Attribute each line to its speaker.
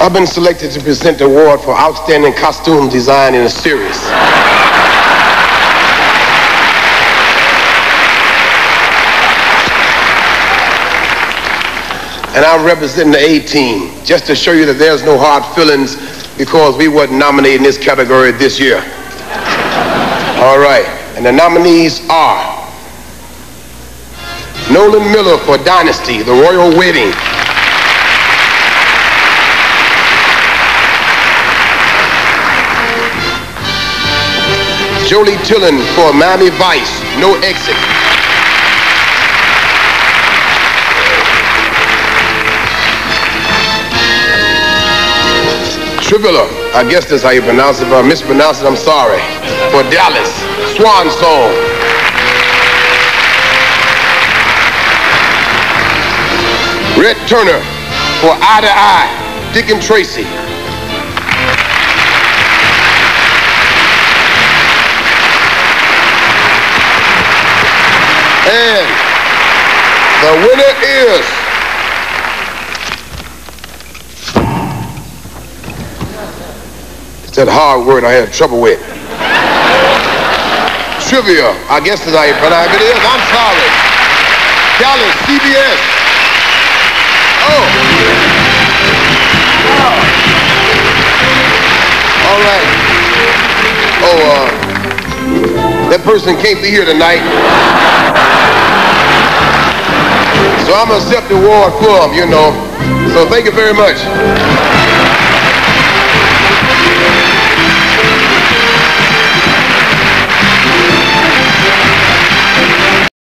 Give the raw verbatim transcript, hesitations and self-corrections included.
Speaker 1: I've been selected to present the award for Outstanding Costume Design in a Series. And I'm representing the A team, just to show you that there's no hard feelings because we wasn't nominated in this category this year. All right, and the nominees are Nolan Miller for Dynasty, The Royal Wedding. Jolie Tillin for Miami Vice, No Exit. Travilla, I guess that's how you pronounce it. If I mispronounce it, I'm sorry. For Dallas, Swan Song. Red Turner for Eye to Eye, Dick and Tracy. And the winner is it's that hard word I had trouble with. Trivia, I guess that's how you pronounce it. It is. I'm sorry. Dallas, C B S. Oh. All right. Oh, uh, that person can't be here tonight. So I'm gonna accept the award for him, you know. So thank you very much.